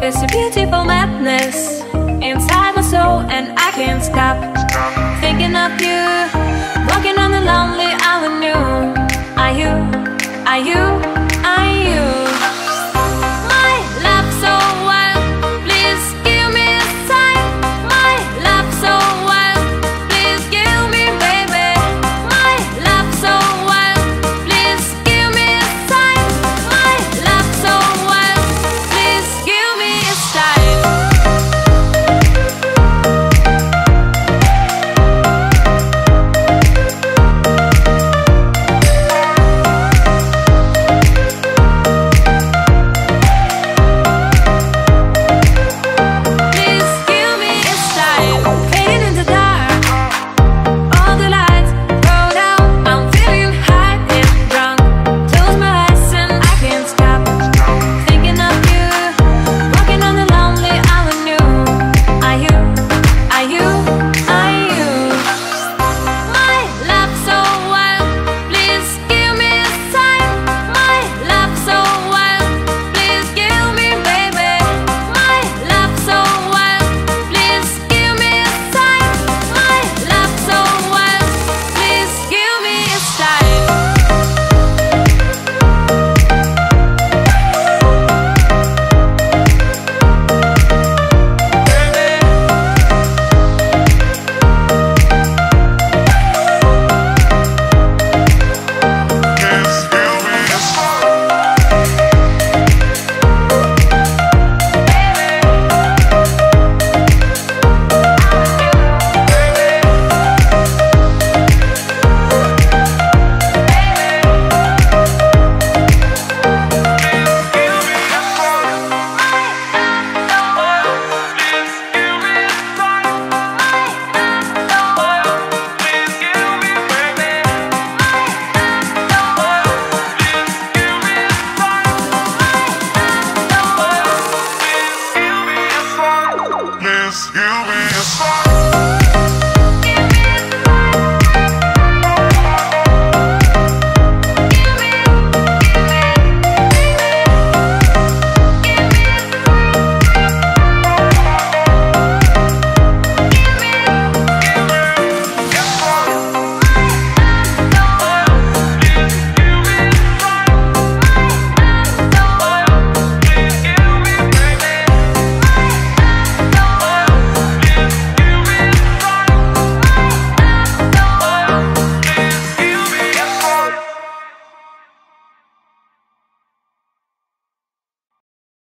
It's a beautiful madness inside my soul, and I can't stop thinking of you, walking on the lonely avenue. Are you, are you, are you my love so wild? Please give me a sign. My love so wild, please give me, baby. My love so wild, please give me a sign. My love so wild, please give me a sign. Please give me a sign.